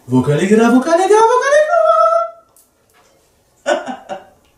Vocal et gras, vocal et gras, vocal et gras.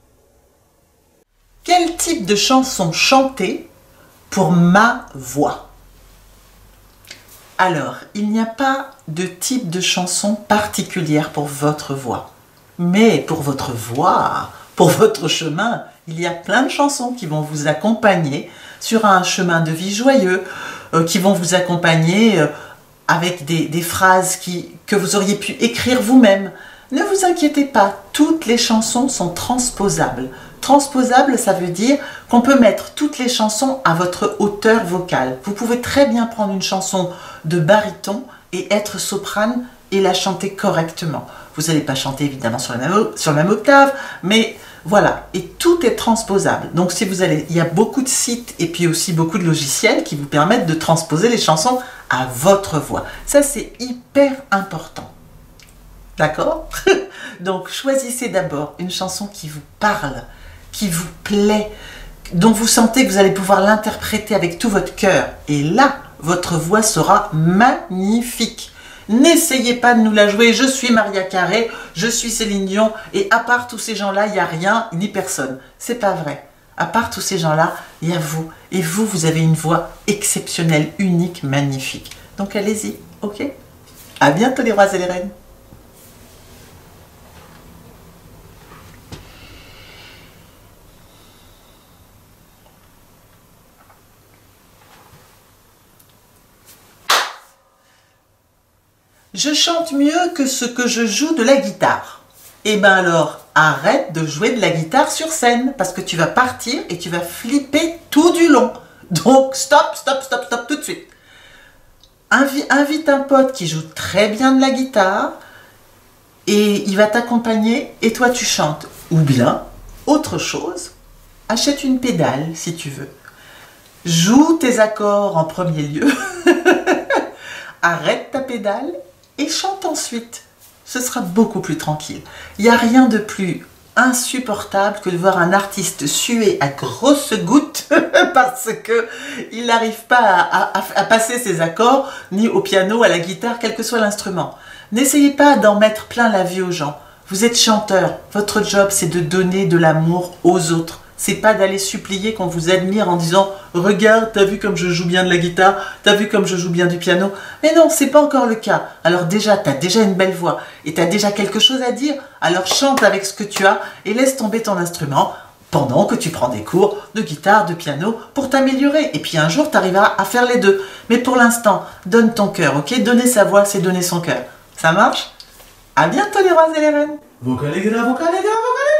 Quel type de chanson chanter pour ma voix? Alors, il n'y a pas de type de chanson particulière pour votre voix. Mais pour votre voix, pour votre chemin, il y a plein de chansons qui vont vous accompagner sur un chemin de vie joyeux, qui vont vous accompagner avec des phrases que vous auriez pu écrire vous-même. Ne vous inquiétez pas, toutes les chansons sont transposables. Transposable, ça veut dire qu'on peut mettre toutes les chansons à votre hauteur vocale. Vous pouvez très bien prendre une chanson de baryton et être soprane et la chanter correctement. Vous n'allez pas chanter évidemment sur la même octave, mais voilà, et tout est transposable. Donc si vous allez, il y a beaucoup de sites et puis aussi beaucoup de logiciels qui vous permettent de transposer les chansons à votre voix. Ça, c'est hyper important. D'accord? Donc choisissez d'abord une chanson qui vous parle, qui vous plaît, dont vous sentez que vous allez pouvoir l'interpréter avec tout votre cœur. Et là, votre voix sera magnifique. N'essayez pas de nous la jouer, je suis Maria Carré, je suis Céline Dion, et à part tous ces gens-là, il n'y a rien ni personne. C'est pas vrai. À part tous ces gens-là, il y a vous. Et vous, vous avez une voix exceptionnelle, unique, magnifique. Donc allez-y, ok? À bientôt les rois et les reines. Je chante mieux que ce que je joue de la guitare. Eh bien alors, arrête de jouer de la guitare sur scène, parce que tu vas partir et tu vas flipper tout du long. Donc stop, stop, stop, stop, tout de suite. Invite un pote qui joue très bien de la guitare, et il va t'accompagner, et toi tu chantes. Ou bien, autre chose, achète une pédale si tu veux. Joue tes accords en premier lieu, arrête ta pédale, et chante ensuite. Ce sera beaucoup plus tranquille. Il n'y a rien de plus insupportable que de voir un artiste suer à grosses gouttes parce qu'il n'arrive pas à passer ses accords, ni au piano, à la guitare, quel que soit l'instrument. N'essayez pas d'en mettre plein la vie aux gens. Vous êtes chanteur. Votre job, c'est de donner de l'amour aux autres. C'est pas d'aller supplier qu'on vous admire en disant « Regarde, t'as vu comme je joue bien de la guitare, t'as vu comme je joue bien du piano. » Mais non, c'est pas encore le cas. Alors déjà, t'as déjà une belle voix et t'as déjà quelque chose à dire. Alors chante avec ce que tu as et laisse tomber ton instrument pendant que tu prends des cours de guitare, de piano pour t'améliorer. Et puis un jour, t'arriveras à faire les deux. Mais pour l'instant, donne ton cœur, ok? Donner sa voix, c'est donner son cœur. Ça marche? À bientôt les rois et les reines. Vocal et gras, vocal et gras, vocal et gras.